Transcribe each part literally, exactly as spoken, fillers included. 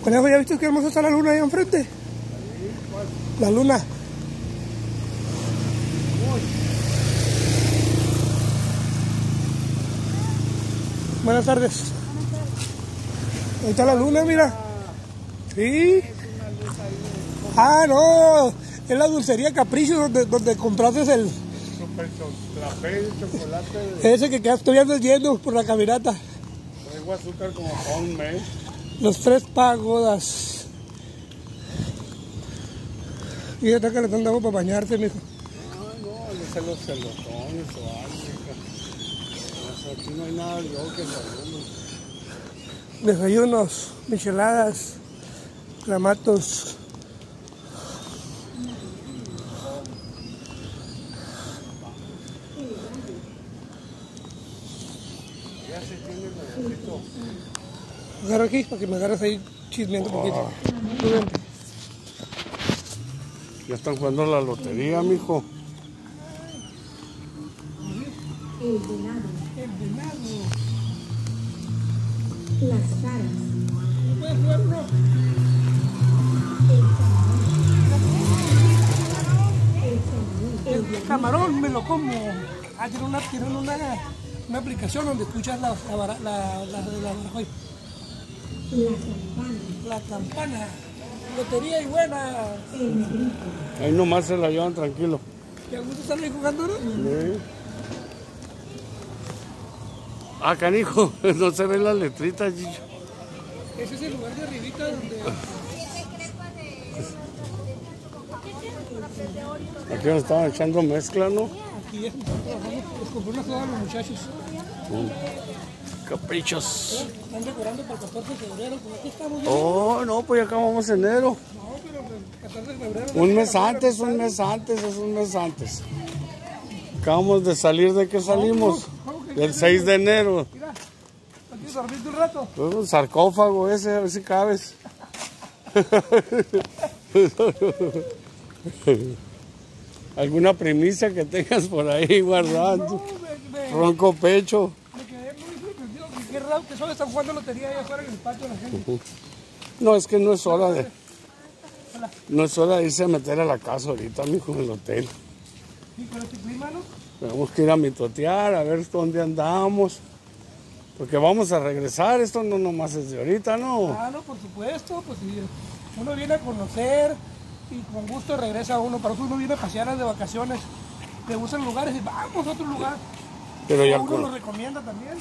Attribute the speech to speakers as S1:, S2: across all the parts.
S1: Conejo, ¿ya viste qué hermosa está la luna ahí enfrente? La luna. Buenas tardes. Ahí está la luna, mira. Sí. Ah, no. Es la dulcería Capricho donde, donde compraste el...
S2: Super café y chocolate.
S1: Ese que quedas estudiando yendo por la caminata.
S2: Traigo azúcar como para un mes.
S1: Los tres pagodas. Y ya está calentando agua para bañarse, mijo.
S2: Ah, no, no sé los celotones o algo. O sea, aquí no hay nada de yo que sabemos.
S1: Desayunos, micheladas, clamatos.
S2: Ya se tiene el pedacito.
S1: Agarra aquí para que me agarres ahí chismeando un poquito. Tú vente.
S2: Ya están jugando la lotería, mijo.
S3: El venado.
S1: El venado.
S3: Las caras.
S1: ¿Puedes jugar uno?
S3: El
S1: El camarón me lo como. Ah, tiene una, tiene una, una aplicación donde escuchas la, la, la, la, la, la,
S3: La campana.
S1: la campana. Lotería y buena.
S3: El negrito.
S2: Ahí nomás se la llevan tranquilo.
S1: ¿Te gusta estar ahí jugando, no?
S2: Sí. Ah, canijo, no se ven las letritas, Chicho.
S1: Ese es el lugar de arribita donde...
S2: Aquí nos estaban echando mezcla, ¿no?
S1: Aquí es, les compré una soda a los muchachos.
S2: Caprichos.
S1: Están decorando para el catorce de febrero, pues aquí estamos.
S2: Oh, no, pues ya acabamos enero.
S1: No, pero el catorce de febrero...
S2: Un mes antes, un mes antes, es un mes antes. Acabamos de salir, ¿de qué salimos? Del seis de enero.
S1: Mira, aquí dormiste un rato.
S2: Un sarcófago ese, a ver si cabes. ¿Alguna primicia que tengas por ahí guardando?
S1: Me, me,
S2: Ronco pecho.
S1: me quedé muy sorprendido. Qué raro que solo están jugando lotería allá afuera en el patio la gente.
S2: No, es que no es hora de... No es hora de irse a meter a la casa ahorita, mijo, en el hotel.
S1: ¿Y con este clima, no?
S2: Tenemos que ir a mitotear, a ver dónde andamos. Porque vamos a regresar, esto no nomás es de ahorita, ¿no?
S1: Ah, no, por supuesto, pues si uno viene a conocer y con gusto regresa uno, para eso uno viene a pasear de vacaciones, le gustan lugares y vamos a otro lugar.
S2: Pero ya
S1: Uno
S2: con...
S1: lo recomienda también.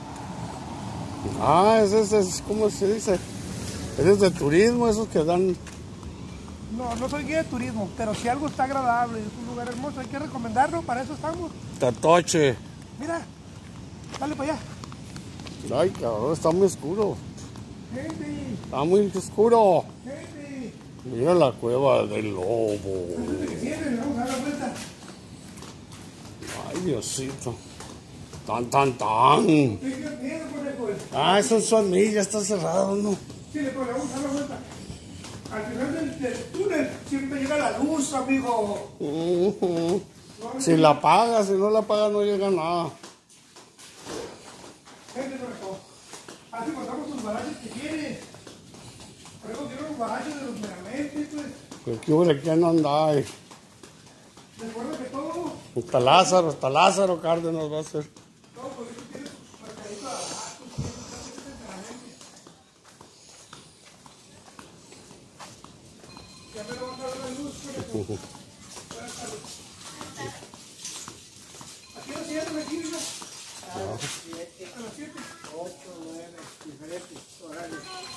S2: Ah, ese es, es, ¿cómo se dice? Ese es de turismo, esos que dan...
S1: No, no soy guía de turismo, pero si algo está agradable, es un lugar hermoso, hay que recomendarlo, para eso estamos.
S2: Tatoche.
S1: Mira, dale para allá.
S2: Ay, cabrón, está muy oscuro.
S1: Gente,
S2: Está muy oscuro.
S1: gente.
S2: Mira la cueva del lobo.
S1: Antes de que cierren, vamos a dar la vuelta.
S2: Ay, Diosito. Tan, tan, tan.
S1: Tengan miedo, conejo.
S2: Ah, eso es su amiga, ya está cerrado, ¿no?
S1: Sí, le vamos a dar la vuelta. Al final del, del túnel siempre llega la luz, amigo.
S2: Uh-huh. Si la paga, si no la paga no llega nada.
S1: Gente, conejo. Así contamos tus barajes que quieres. Por eso quiero los barajes de los meramente, pues.
S2: Pues qué hombre, ¿quién anda ahí?
S1: Recuerda que todo,
S2: Hasta Lázaro, hasta Lázaro Cárdenas va a ser.
S1: todo por eso tiene sus mercaditos baratos, tiene meramente. Ya me lo vamos a dar la luz, conejo. Buenas tardes. Aquí lo cierran, aquí, mira. A las siete. ocho, nueve, diferentes horarios.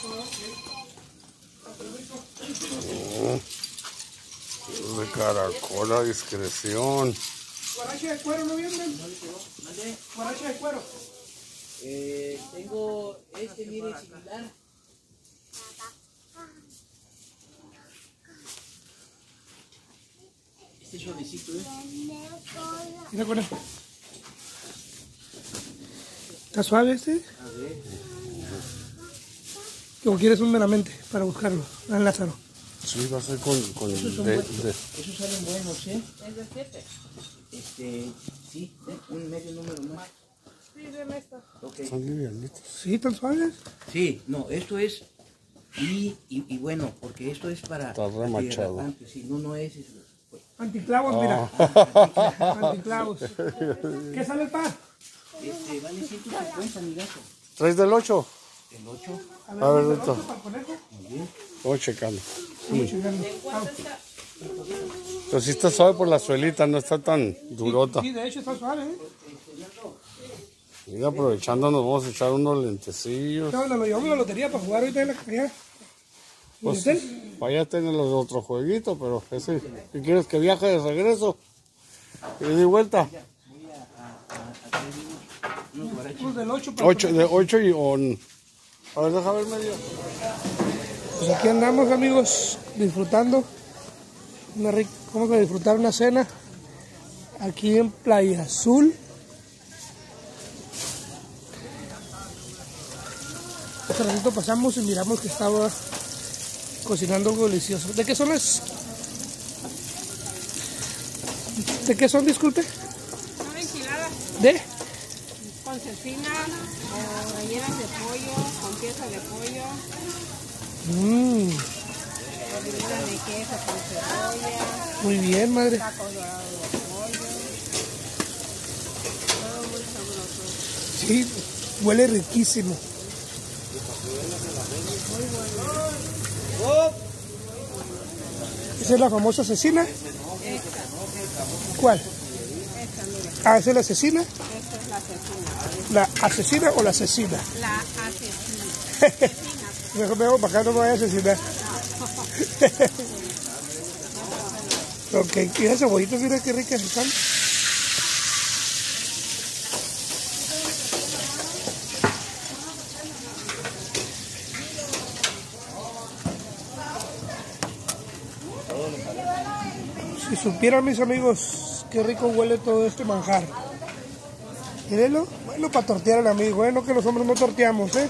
S2: De caracol a discreción.
S1: ¿Guaracha de cuero no vienen? ¿Guaracha de cuero?
S4: Eh, tengo este, mire, similar. Este suavecito, ¿eh?
S1: Mira con esto. ¿Está suave este?
S4: A ver.
S1: ¿O quieres un meramente para buscarlo? Ah, Lázaro.
S2: Sí, va a ser con... con
S4: Esos son
S2: de,
S4: buenos.
S2: de-
S4: Esos salen buenos, ¿eh? ¿Es de siete? Este, sí, ¿eh? Un medio número más.
S3: Sí, deme esta.
S4: Ok.
S2: Son livianitos.
S1: ¿Sí, tan suaves?
S4: Sí, no, esto es Y, y, y bueno, porque esto es para
S2: Está remachado.
S4: antirrapante, si no, no es... es pues,
S1: Anticlavos, mira. Anticlavos. ¿Qué sale el pan?
S4: este, vale ciento cincuenta, mi gato.
S2: ¿Traes del ocho?
S4: El ocho.
S2: A ver, esto.
S1: ¿Para el conejo?
S2: Voy checando.
S1: Sí, chingando. Ah,
S2: Pero sí está suave por la suelita, no está tan durota.
S1: sí, de hecho está suave, ¿eh?
S2: Y aprovechando nos vamos a echar unos lentecillos.
S1: No, nos lo llevamos a la lotería para jugar ahorita en la allá.
S2: Pues,
S1: ¿En el hotel?
S2: para allá tienen los otros jueguitos, pero ese, si quieres que viaje de regreso y de vuelta.
S1: Pues del ocho para
S2: ocho, de ocho y on. A ver, deja ver medio.
S1: Pues aquí andamos, amigos, disfrutando. Una rica, vamos a disfrutar una cena aquí en Playa Azul. Hace ratito pasamos y miramos que estaba cocinando algo delicioso. ¿De qué son las? ¿De qué son, disculpe?
S5: Son enchiladas
S1: ¿De?
S5: con cecina o rellenas de pollo, con pieza de pollo,
S1: Mmm,
S5: verdura de queso con cebolla,
S1: muy bien, madre.
S5: taco dorado de pollo. Todo muy sabroso.
S1: Sí, huele riquísimo. ¿Esa es la famosa asesina? ¿Cuál?
S5: Esta, mire,
S1: Ah, ¿esa es la asesina?
S5: esta es la cecina.
S1: ¿La asesina o la asesina?
S5: La asesina.
S1: Mejor me hago para acá, no me vaya a asesinar. Ok, y esas cebollitas, mira qué ricas están. Si supieran, mis amigos, qué rico huele todo este manjar. Mírenlo, bueno, para tortear al amigo, bueno, que los hombres no torteamos, ¿eh?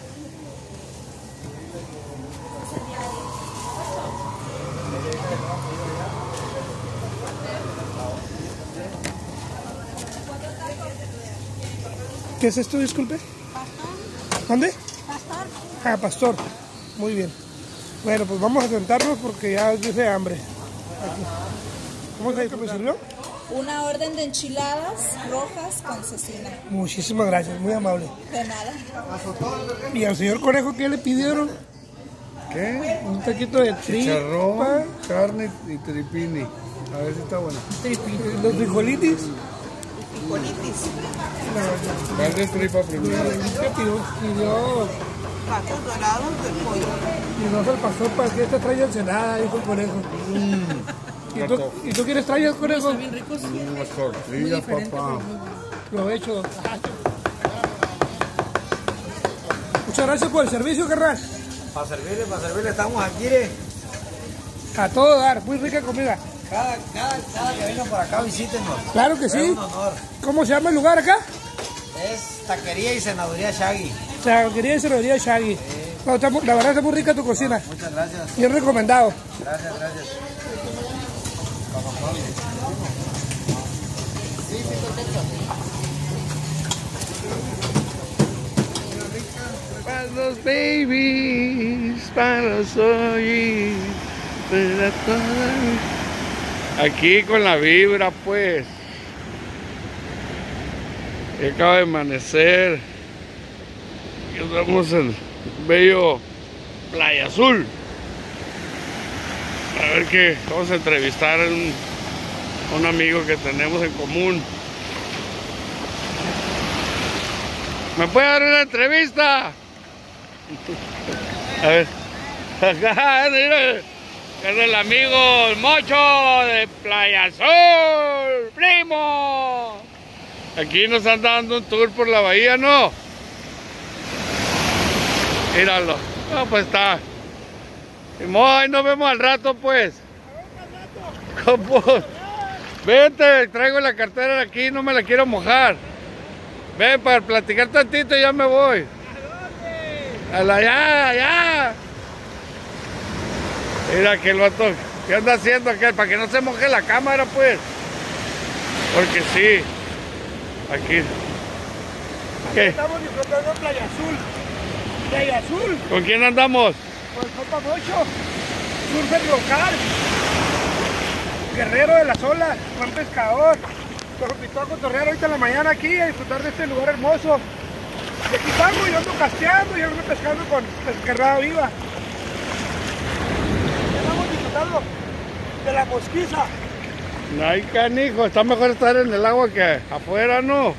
S1: ¿Qué es esto, disculpe? ¿Dónde?
S5: Pastor.
S1: Ah, pastor. Muy bien. Bueno, pues vamos a sentarnos porque ya dice hambre. Aquí. ¿Cómo se me sirvió?
S6: Una orden de enchiladas rojas con cecina.
S1: Muchísimas gracias, muy amable.
S6: De nada.
S1: ¿Y al señor Conejo qué le pidieron?
S2: ¿Qué?
S1: Un taquito de tripa.
S2: Chicharrón, carne y tripini. A ver si está bueno.
S1: tripi- Los frijolitis.
S2: ¿Cuál de tripa primero?
S1: ¿Qué pidió? Pidió.
S6: Tacos dorados de pollo.
S1: Y no se pasó para que este traiga ensenada, dijo el Conejo. ¿Y, tú, ¿Y tú quieres traer, Conejo?
S2: Unas tortillas, papá.
S1: Provecho. Muchas gracias por el servicio, carnal.
S7: Para servirle, para servirle, estamos aquí, ¿eh?
S1: A todo dar, muy rica comida.
S7: Cada, cada, cada que venga por acá, visítenos.
S1: Claro que
S7: Es
S1: sí.
S7: un honor.
S1: ¿Cómo se llama el lugar acá?
S7: Es taquería y senaduría Shaggy.
S1: Taquería y cervecería Shaggy. No, está mu- la verdad está muy rica tu cocina.
S7: Muchas gracias.
S1: Bien recomendado.
S7: Gracias, gracias.
S2: Para los babies, para los hoy, para todas. Aquí con la vibra, pues. Y acaba de amanecer. Y estamos en bello Playa Azul. A ver qué, vamos a entrevistar a un, a un amigo que tenemos en común. ¿Me puede dar una entrevista? A ver. Acá, mira. Es el amigo el Mocho de Playa Azul, primo. Aquí nos están dando un tour por la bahía, ¿no? Míralo. No, pues está. Y mo, ahí nos vemos al rato, pues. ¿Cómo? Vente, traigo la cartera aquí, no me la quiero mojar. Ven, para platicar tantito y ya me voy. ¿A la ya, ya? Mira que el vato, ¿qué anda haciendo aquel? Para que no se moje la cámara, pues. Porque sí. Aquí. ¿Qué?
S1: Estamos disfrutando de Playa Azul. Playa Azul.
S2: ¿Con quién andamos?
S1: Pues Copa Mocho, surfer local, guerrero de las olas, buen pescador. Nos invitó a cotorrear ahorita en la mañana aquí a disfrutar de este lugar hermoso. Y aquí estamos, yo ando casteando y ando pescando con pesquerrada viva. Estamos disfrutando de la mosquiza.
S2: Ay, canijo, está mejor estar en el agua que afuera, ¿no?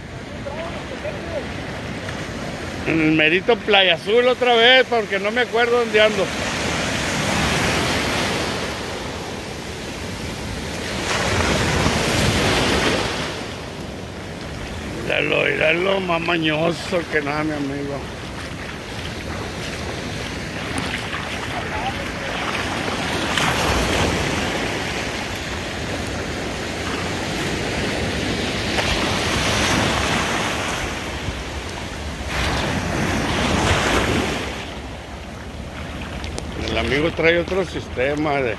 S2: En el merito Playa Azul otra vez, porque no me acuerdo dónde ando. Míralo, míralo, más mañoso que nada, mi amigo. El amigo trae otro sistema de...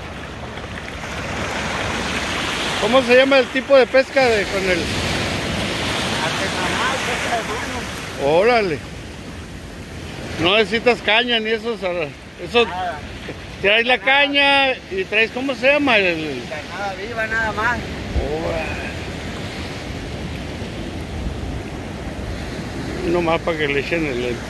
S2: ¿Cómo se llama el tipo de pesca de con el...?
S7: Artesanal, pesca de mano.
S2: Órale. No necesitas caña ni esos... Eso,
S7: Nada.
S2: traes la caña y traes... ¿Cómo se llama? El...
S7: Nada viva, nada más.
S2: No más para que le echen el... el-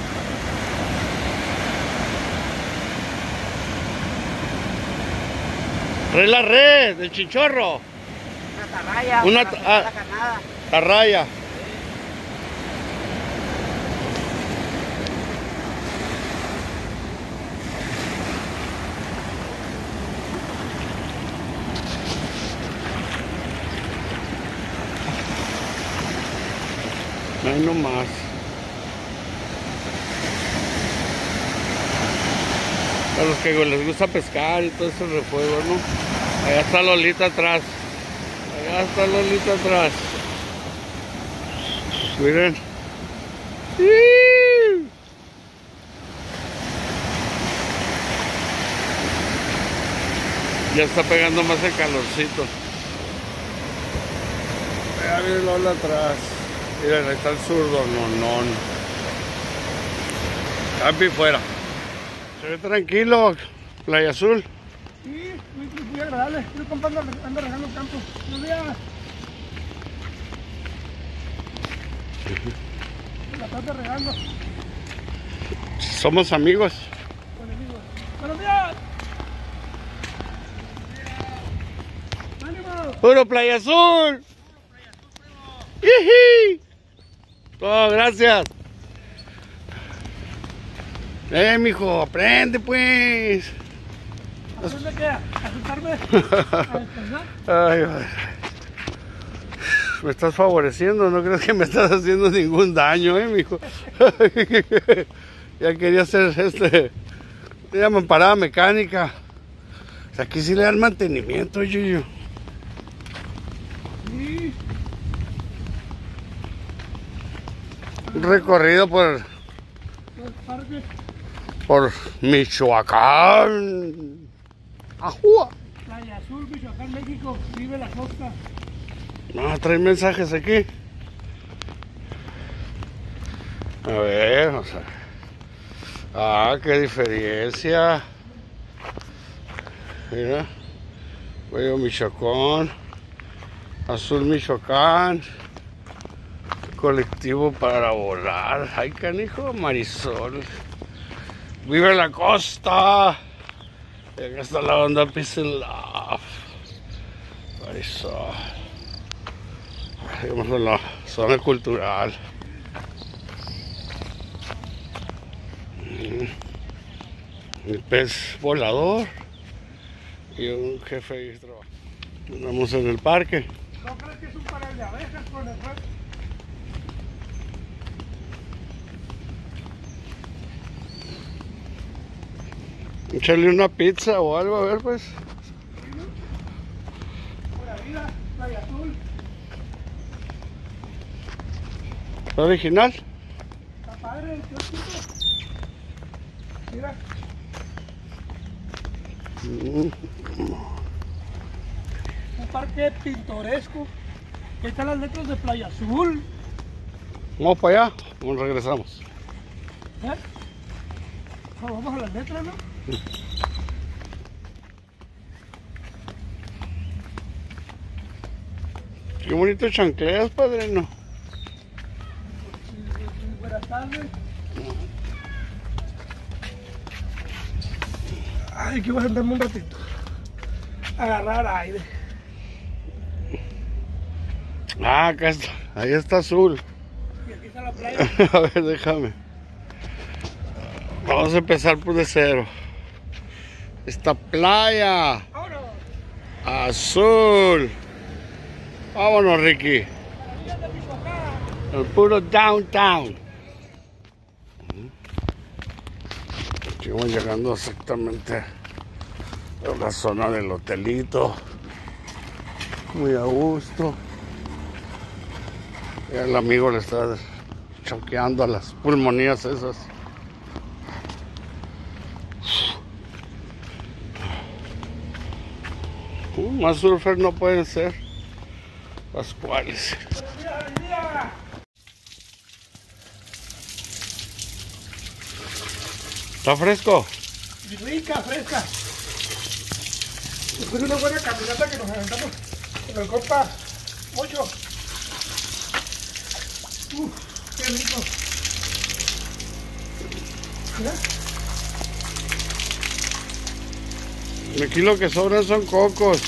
S2: Trae la red del chinchorro,
S7: Una tarraya,
S2: Una
S7: para
S2: ta-
S7: sacar
S2: ah.
S7: la carnada.
S2: la raya. Ahí nomás. A los que les gusta pescar y todo ese refuego, ¿no? Allá está Lolita atrás. Allá está Lolita atrás. Miren. ¡Sí! Ya está pegando más el calorcito. Allá viene Lola atrás. Miren, ahí está el zurdo, no, no. Campi fuera. Se ve tranquilo, Playa Azul.
S1: Sí, muy, muy agradable. Yo compa ando, ando regando el campo. Buenos días. La tarde regando.
S2: Somos amigos.
S1: Con amigos. Buenos días. ¡Ánimo!
S2: ¡Puro Playa Azul! ¡Yiji! Todo, gracias. Eh, mijo, aprende pues.
S1: ¿Aprende qué? ¿A sentarme? ¿A descansar?
S2: Ay, ay. Me estás favoreciendo, no creo que me estás haciendo ningún daño, eh, mijo. Ya quería hacer este, se llaman parada mecánica. O sea, aquí sí le dan mantenimiento, Yuyo.
S1: Sí.
S2: Un recorrido por,
S1: Los parques.
S2: por Michoacán. Ajúa.
S1: Playa Azul, Michoacán, México. Vive la costa.
S2: No, trae mensajes aquí. A ver, o sea. Ah, qué diferencia. Mira. Bello Michoacán. Azul Michoacán. Colectivo para volar. Ay, canijo, Marisol. Vive la costa. Y acá está la onda Peace and Love. Marisol. Vamos a la zona cultural. El pez volador y un jefe de trabajo. Andamos en el parque.
S1: ¿No crees que es un panel de abejas con el red?
S2: Echarle una pizza o algo, a ver pues.
S1: Pura vida, Playa Azul.
S2: ¿La original?
S1: Está padre el kiosquito. Mira.
S2: Mm.
S1: Un parque pintoresco. Ahí están las letras de Playa Azul.
S2: Vamos para allá, nos regresamos.
S1: ¿Eh? Vamos a las letras, ¿no?
S2: Qué bonito chancleas, padrino.
S1: Buenas tardes. Ay, que voy a sentarme un ratito. Agarrar aire.
S2: Ah, acá está. Ahí está azul.
S1: Y aquí está la playa.
S2: A ver, déjame. Vamos a empezar por de cero. Esta playa.
S1: Vámonos.
S2: Azul. Vámonos, Ricky. El puro downtown. Aquí vamos llegando exactamente a la zona del hotelito. Muy a gusto. Y el amigo le está choqueando a las pulmonías esas. Uh, más surfer no pueden ser. Pascuales. ¿Está fresco?
S1: Rica, fresca. Después de una buena caminata que nos aventamos con el compa Mocho. Uf, qué rico. Mira.
S2: Aquí lo que sobran son cocos.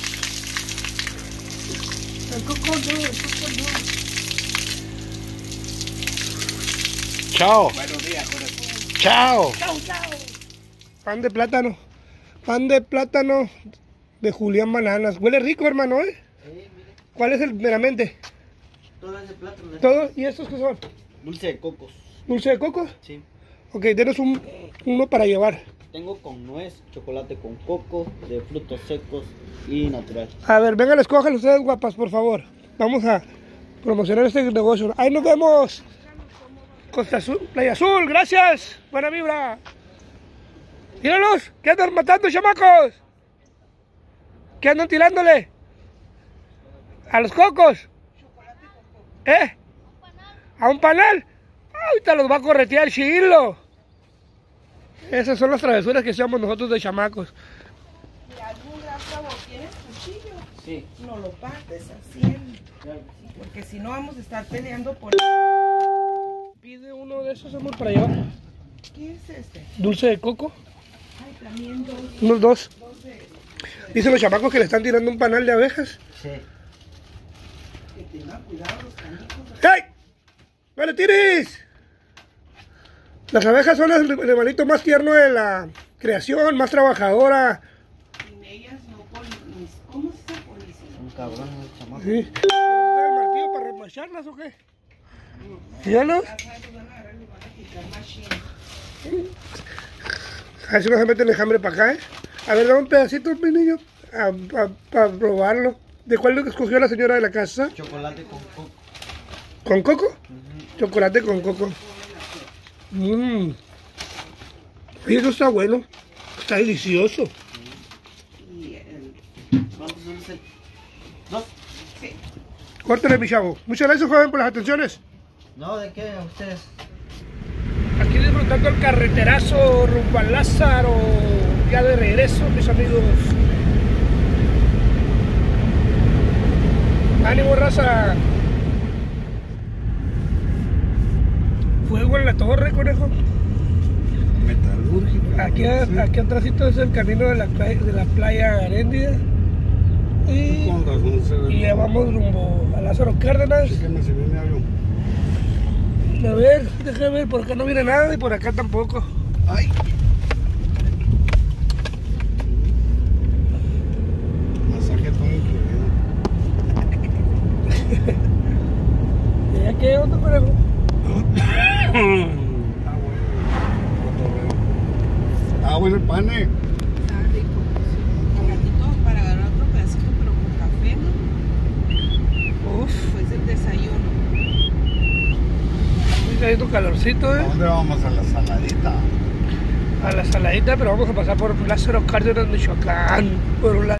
S1: El coco no, el coco no.
S2: Chao.
S1: Buenos días, corazón.
S2: Chao.
S1: Chao, chao. Pan de plátano. Pan de plátano de Julián Bananas. Huele rico, hermano, ¿eh?
S4: Sí, mire.
S1: ¿Cuál es el meramente?
S4: Todo ese plátano.
S1: ¿Todo? ¿Y estos qué son?
S4: Dulce de cocos.
S1: ¿Dulce de coco?
S4: Sí.
S1: Ok, denos un, uno para llevar.
S4: Tengo con nuez, chocolate con coco, de frutos secos y natural.
S1: A ver, vengan, escojan ustedes, guapas, por favor. Vamos a promocionar este negocio. Ahí nos vemos. Costa Azul, Playa Azul, gracias. Buena vibra. Tíralos, ¿qué andan matando, chamacos? ¿Qué andan tirándole? A los cocos. ¿Eh? ¿A un panal? Ahorita los va a corretear el chilo. Esas son las travesuras que hacemos nosotros de chamacos.
S5: ¿Y algún gran favor tienes cuchillo?
S4: Sí.
S5: No lo partes así. Porque si no vamos a estar peleando por...
S1: Pide uno de esos, amor, para llevar.
S5: ¿Qué es este?
S1: Dulce de coco.
S5: Ay, también dos.
S1: Unos dos. Dicen los chamacos que le están tirando un panal de abejas.
S4: Sí.
S5: Que tengan cuidado los canicos.
S1: ¡Hey! ¡No le tires! Las abejas son el hermanito más tierno de la creación, más trabajadora.
S5: Sin ellas no polinizan. ¿Cómo se polinizan?
S4: Un cabrón, el chamaco.
S1: Sí. ¿Tienes el martillo para remacharlas o qué? ¿Síganos?
S5: Van a agarrar y van a quitar más chino.
S1: A ver si no se meten el enjambre para acá, ¿eh? A ver, dame un pedacito, mi niño, para probarlo. ¿De cuál lo que escogió la señora de la casa?
S4: Chocolate con coco.
S1: ¿Con coco?
S4: Uh-huh.
S1: Chocolate con coco. Mmm. Oye, eso está bueno. Está delicioso.
S5: Y el...
S4: ¿Cuántos son ese? ¿Dos?
S5: Sí.
S1: Córtale, mi chavo. Muchas gracias, joven, por las atenciones.
S4: No, ¿de qué? ¿A ustedes?
S1: Aquí disfrutando el carreterazo rumbo a Lázaro. Ya de regreso, mis amigos. ¡Ánimo, raza! Fuego en la torre, conejo.
S2: Metalúrgica.
S1: Aquí, aquí atrásito es el camino de la playa, de la playa Aréndida. Y,
S2: Con razón se ve.
S1: y ya vamos rumbo a Lázaro Cárdenas.
S2: Chéqueme si viene algo.
S1: A ver, déjame ver, por acá no viene nada y por acá tampoco.
S2: Ay. Masaje todo incluido.
S1: ¿Y ya qué otro conejo?
S2: Ah, bueno. Ah, bueno, el pan, eh.
S5: Está rico. Al ratito para agarrar otro pedacito, pero con café, ¿no?
S1: Uf,
S5: Pues el desayuno.
S1: hay un calorcito,
S2: ¿A
S1: eh.
S2: dónde vamos? A la saladita.
S1: A la saladita, pero vamos a pasar por Lázaro Cárdenas, Michoacán. Por un lado.